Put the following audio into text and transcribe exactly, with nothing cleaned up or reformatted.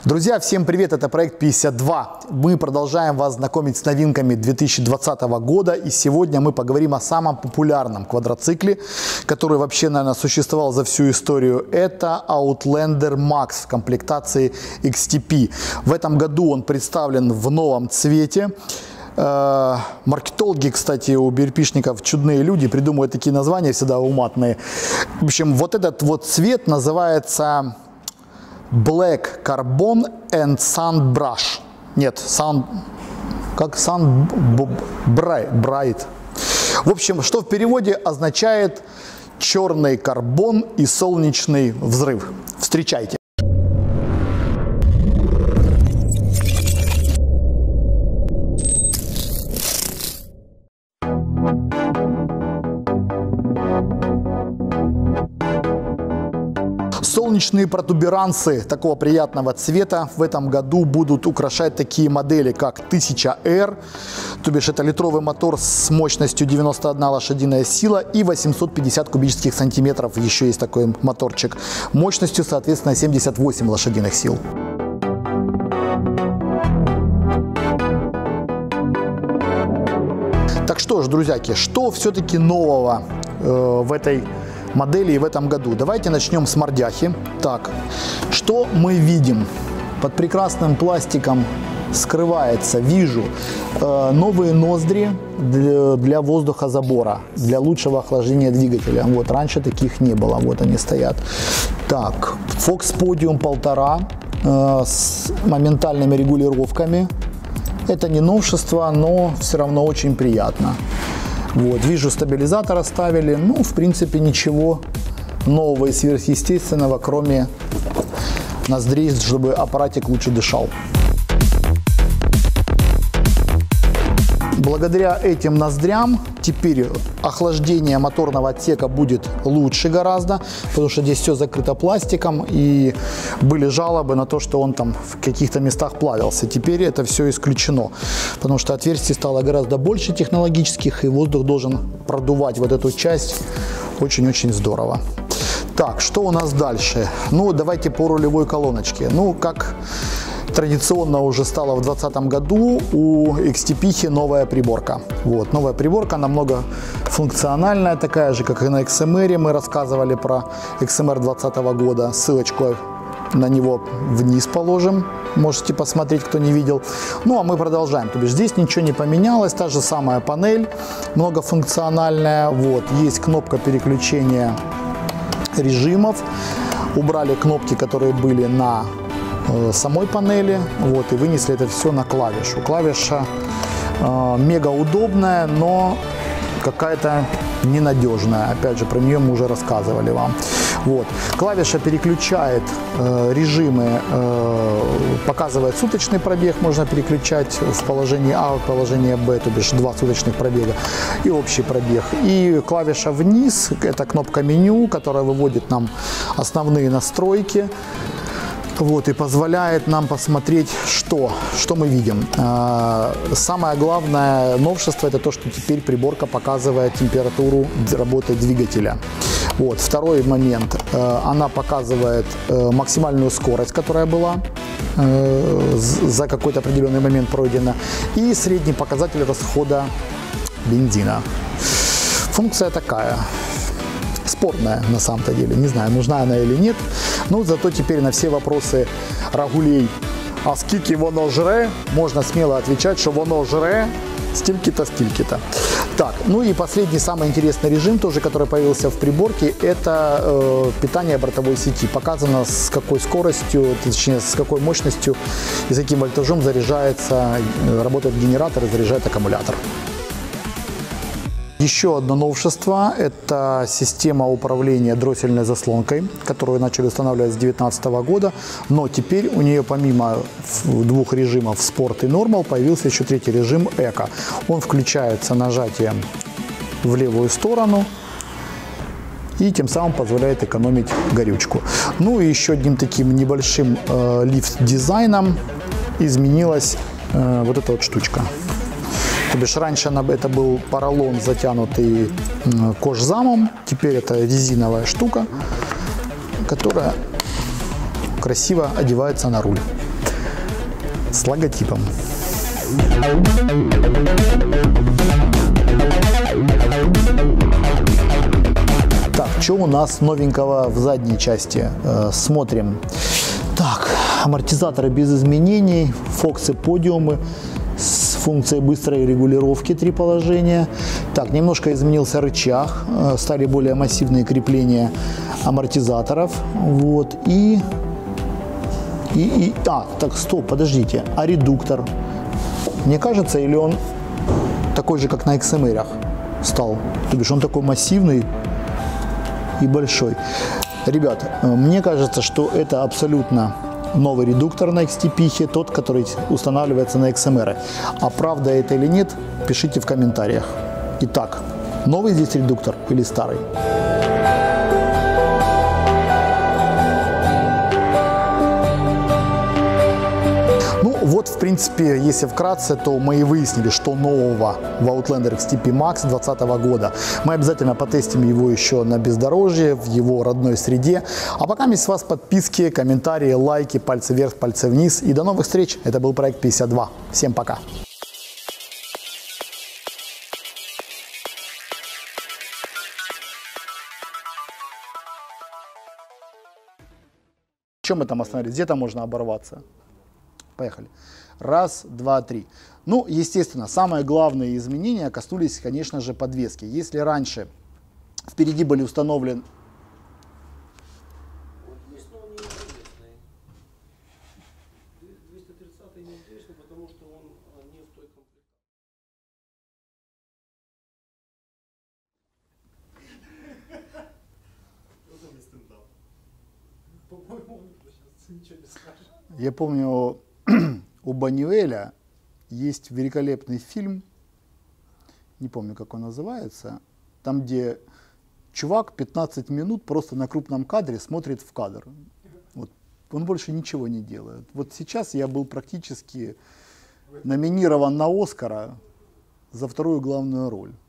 Друзья, всем привет! Это проект пятьдесят два. Мы продолжаем вас знакомить с новинками две тысячи двадцатого года. И сегодня мы поговорим о самом популярном квадроцикле, который вообще, наверное, существовал за всю историю. Это Outlander Max в комплектации икс ти пи. В этом году он представлен в новом цвете. Маркетологи, кстати, у би эр пи-шников чудные люди, придумывают такие названия всегда уматные. В общем, вот этот вот цвет называется Black Carbon and Sun Brush. Нет, Sun, как Sun Bright. В общем, что в переводе означает черный карбон и солнечный взрыв. Встречайте. Солнечные протуберанцы такого приятного цвета в этом году будут украшать такие модели, как тысяча эр, то бишь это литровый мотор с мощностью девяносто одна лошадиная сила и восемьсот пятьдесят кубических сантиметров, еще есть такой моторчик, мощностью, соответственно, семьдесят восемь лошадиных сил. Так что ж, друзьяки, что все-таки нового э, в этой модели и в этом году? Давайте начнем с мордяхи. Так, что мы видим? Под прекрасным пластиком скрывается, вижу, э, новые ноздри для, для воздухозабора, для лучшего охлаждения двигателя. Вот, раньше таких не было, вот они стоят. Так, Fox Podium полтора э, с моментальными регулировками. Это не новшество, но все равно очень приятно. Вот, вижу, стабилизатор оставили. Ну, в принципе, ничего нового и сверхъестественного, кроме ноздрей, чтобы аппаратик лучше дышал. Благодаря этим ноздрям теперь охлаждение моторного отсека будет лучше гораздо, потому что здесь все закрыто пластиком, и были жалобы на то, что он там в каких-то местах плавился. Теперь это все исключено, потому что отверстий стало гораздо больше технологических, и воздух должен продувать вот эту часть. Очень-очень здорово. Так, что у нас дальше? Ну, давайте по рулевой колоночке. Ну, как традиционно уже стало в двадцатом году, у икс ти пи новая приборка. Вот, новая приборка, она многофункциональная, такая же, как и на икс эм эр. Мы рассказывали про икс эм эр двадцатого года. Ссылочку на него вниз положим. Можете посмотреть, кто не видел. Ну, а мы продолжаем. То бишь, здесь ничего не поменялось. Та же самая панель многофункциональная. Вот, есть кнопка переключения режимов. Убрали кнопки, которые были на самой панели, вот, и вынесли это все на клавишу. Клавиша э, мега удобная, но какая-то ненадежная. Опять же, про нее мы уже рассказывали вам. Вот. Клавиша переключает э, режимы, э, показывает суточный пробег, можно переключать в положении А, в положение Б, то бишь два суточных пробега, и общий пробег. И клавиша вниз, это кнопка меню, которая выводит нам основные настройки. Вот, и позволяет нам посмотреть, что, что мы видим. Самое главное новшество — это то, что теперь приборка показывает температуру работы двигателя. Вот, второй момент. Она показывает максимальную скорость, которая была за какой-то определенный момент пройдена, и средний показатель расхода бензина. Функция такая. Спорная на самом-то деле, не знаю, нужна она или нет, но зато теперь на все вопросы рагулей, а скільки воно жре, можно смело отвечать, что воно жре стільки-то, стільки-то. Так, ну и последний, самый интересный режим, тоже, который появился в приборке, это э, питание бортовой сети. Показано, с какой скоростью, точнее, с какой мощностью и с каким вольтажом заряжается, работает генератор и заряжает аккумулятор. Еще одно новшество – это система управления дроссельной заслонкой, которую начали устанавливать с две тысячи девятнадцатого года, но теперь у нее помимо двух режимов Sport и Normal появился еще третий режим Eco. Он включается нажатием в левую сторону и тем самым позволяет экономить горючку. Ну и еще одним таким небольшим э, лифт-дизайном изменилась э, вот эта вот штучка. То бишь раньше это был поролон, затянутый кожзамом, теперь это резиновая штука, которая красиво одевается на руль. с логотипом. Так, что у нас новенького в задней части? Э, смотрим. Так, амортизаторы без изменений, фоксы, подиумы с функцией быстрой регулировки, три положения. Так, немножко изменился рычаг, э, стали более массивные крепления амортизаторов. Вот, и, и, и... А, так, стоп, подождите, а редуктор? Мне кажется, или он такой же, как на икс эм эр стал? То бишь он такой массивный и большой. Ребят, мне кажется, что это абсолютно новый редуктор на икс ти пи, тот, который устанавливается на икс эм эр. А правда это или нет, пишите в комментариях. Итак, новый здесь редуктор или старый? Вот, в принципе, если вкратце, то мы и выяснили, что нового в Outlander икс ти пи Max две тысячи двадцатого года. Мы обязательно потестим его еще на бездорожье, в его родной среде. А пока с вас подписки, комментарии, лайки, пальцы вверх, пальцы вниз. И до новых встреч. Это был проект пятьдесят два. Всем пока. Чем мы там остановились? Где-то можно оборваться. Поехали. Раз, два, три. Ну, естественно, самые главные изменения коснулись, конечно же, подвески. Если раньше впереди были установлены... двести тридцатый неинтересный, потому что он не в той комплектации. По-моему, он сейчас ничего не скажет. Я помню, у Банюэля есть великолепный фильм, не помню, как он называется, там, где чувак пятнадцать минут просто на крупном кадре смотрит в кадр. Вот. Он больше ничего не делает. Вот сейчас я был практически номинирован на Оскара за вторую главную роль.